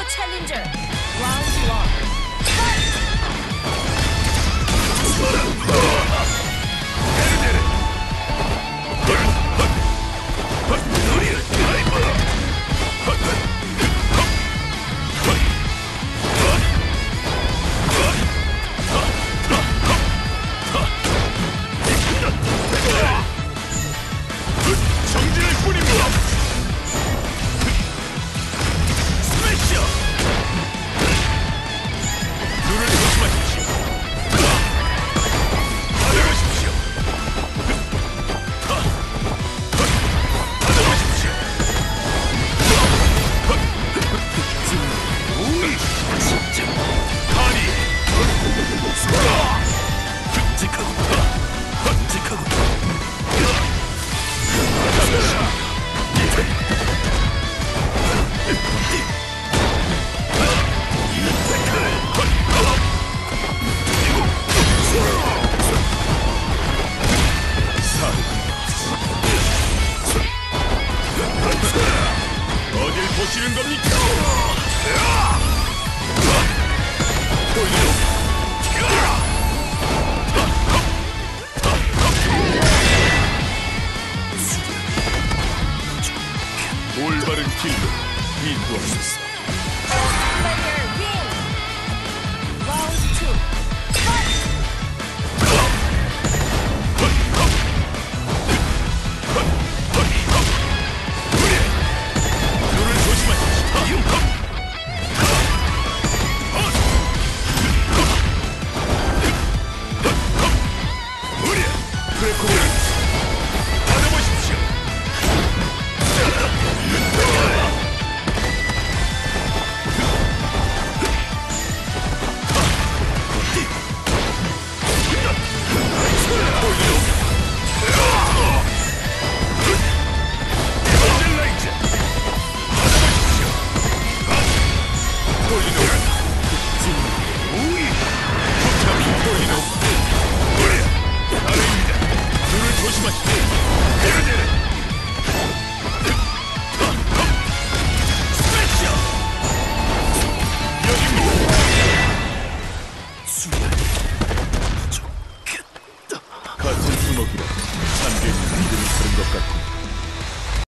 challenger. Round one. 정진을 뿌립니다. 스매셔. 눈을 조심하십시오. 받아가십시오. 받아가십시오. 오이 진짜 파리. 끔찍하고 끔찍하고. 어딜 보시는 겁니까? 올바른 길로 인도하소서. Player win. Round two. 눈을 조심하십시오. 브레이크를 받아보십시오. 조심하십시오.